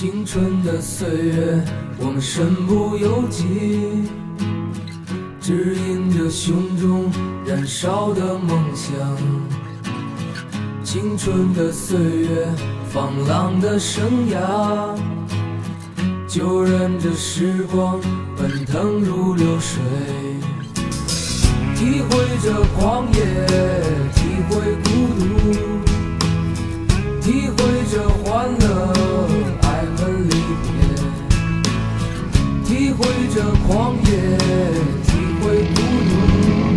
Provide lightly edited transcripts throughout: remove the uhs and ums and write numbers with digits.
青春的岁月，我们身不由己，指引着胸中燃烧的梦想。青春的岁月，放浪的生涯，就任着时光奔腾如流水，体会着狂野，体会孤独，体会着欢乐，爱恨离别，体会着狂野，体会孤独，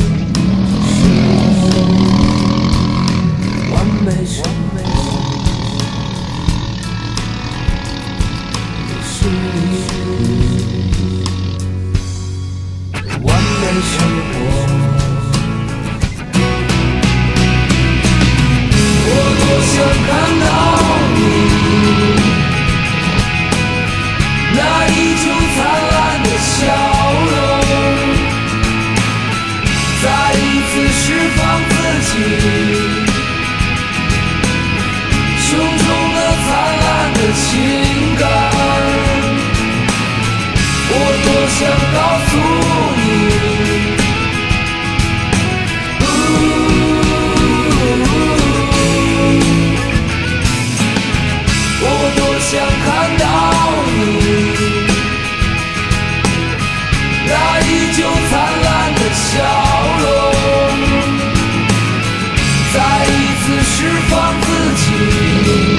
完美生活，是完美生活。想看到你那依旧灿烂的笑容，再一次释放自己胸中的灿烂的情感。我多想告诉你，想看到你那依旧灿烂的笑容，再一次释放自己。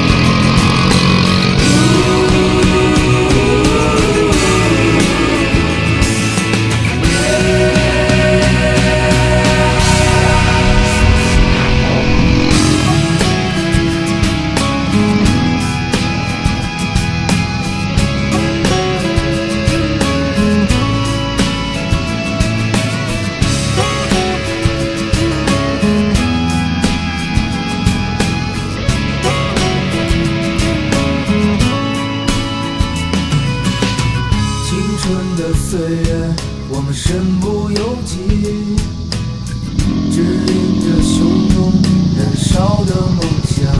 岁月，我们身不由己，指引着胸中燃烧的梦想。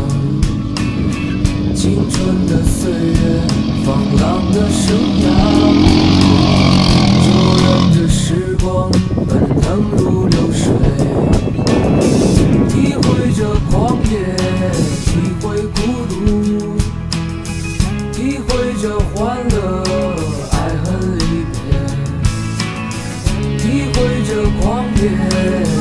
青春的岁月，放浪的生涯，就任着时光奔腾如流水，体会着狂野，体会孤独，体会着欢乐，爱恨离别，体会着狂野。